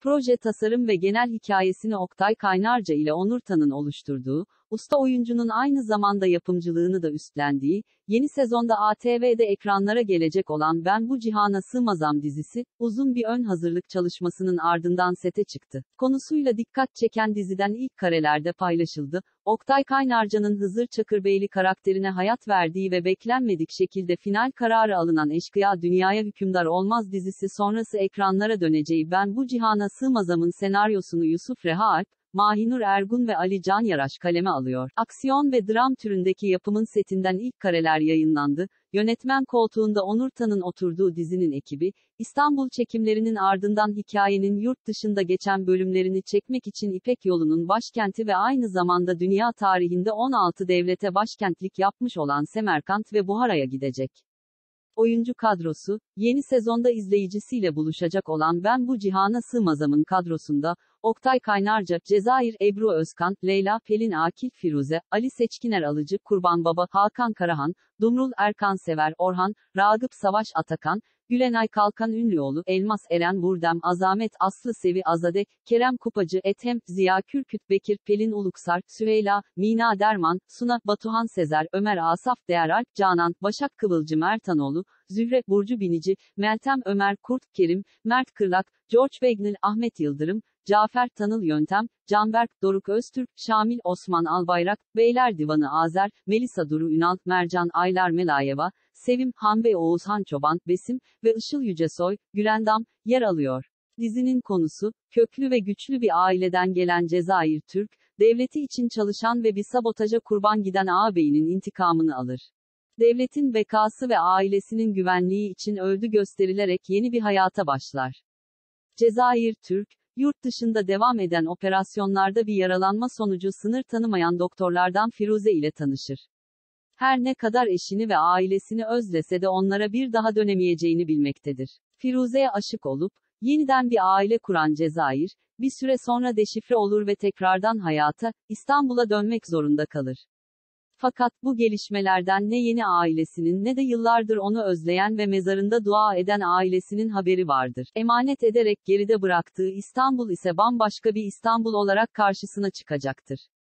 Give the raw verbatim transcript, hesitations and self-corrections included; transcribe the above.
Proje tasarım ve genel hikayesini Oktay Kaynarca ile Onur Tan'ın oluşturduğu, usta oyuncunun aynı zamanda yapımcılığını da üstlendiği, yeni sezonda A T V'de ekranlara gelecek olan Ben Bu Cihana Sığmazam dizisi, uzun bir ön hazırlık çalışmasının ardından sete çıktı. Konusuyla dikkat çeken diziden ilk karelerde paylaşıldı. Oktay Kaynarca'nın Hızır Çakırbeyli karakterine hayat verdiği ve beklenmedik şekilde final kararı alınan Eşkıya Dünyaya Hükümdar Olmaz dizisi sonrası ekranlara döneceği Ben Bu Cihana Sığmazam'ın senaryosunu Yusuf Reha Alp, Mahinur Ergun ve Ali Can Yaraş kaleme alıyor. Aksiyon ve dram türündeki yapımın setinden ilk kareler yayınlandı. Yönetmen koltuğunda Onur Tan'ın oturduğu dizinin ekibi, İstanbul çekimlerinin ardından hikayenin yurt dışında geçen bölümlerini çekmek için İpek Yolu'nun başkenti ve aynı zamanda dünya tarihinde on altı devlete başkentlik yapmış olan Semerkant ve Buhara'ya gidecek. Oyuncu kadrosu, yeni sezonda izleyicisiyle buluşacak olan Ben Bu Cihana Sığmazam'ın kadrosunda, Oktay Kaynarca, Cezayir Ebru Özkan, Leyla Pelin Akil Firuze, Ali Seçkiner Alıcı, Kurban Baba, Hakan Karahan, Dumrul Erkan Sever Orhan, Ragıp Savaş Atakan, Gülenay Kalkan Ünlüoğlu, Elmas Eren Burdem, Azamet Aslı Sevi Azade, Kerem Kupacı, Ethem, Ziya Kürküt Bekir, Pelin Uluksar, Süheyla, Mina Derman, Suna, Batuhan Sezer, Ömer Asaf Değeralp, Canan, Başak Kıvılcım Ertanoğlu, Zühre Burcu Binici, Meltem Ömer Kurt, Kerim, Mert Kırlak, George Wegnel, Ahmet Yıldırım, Cafer Tanıl Yöntem, Canberk Doruk Öztürk, Şamil Osman Albayrak, Beyler Divanı Azer, Melisa Duru Ünal, Mercan Aylar Melayeva, Sevim Hanbey Oğuzhan Çoban, Besim ve Işıl Yücesoy, Gülendam, yer alıyor. Dizinin konusu, köklü ve güçlü bir aileden gelen Cezayir Türk, devleti için çalışan ve bir sabotaja kurban giden ağabeyinin intikamını alır. Devletin bekası ve ailesinin güvenliği için öldü gösterilerek yeni bir hayata başlar. Cezayir Türk, yurt dışında devam eden operasyonlarda bir yaralanma sonucu sınır tanımayan doktorlardan Firuze ile tanışır. Her ne kadar eşini ve ailesini özlese de onlara bir daha dönemeyeceğini bilmektedir. Firuze'ye aşık olup, yeniden bir aile kuran Cezayir, bir süre sonra deşifre olur ve tekrardan hayata, İstanbul'a dönmek zorunda kalır. Fakat bu gelişmelerden ne yeni ailesinin ne de yıllardır onu özleyen ve mezarında dua eden ailesinin haberi vardır. Emanet ederek geride bıraktığı İstanbul ise bambaşka bir İstanbul olarak karşısına çıkacaktır.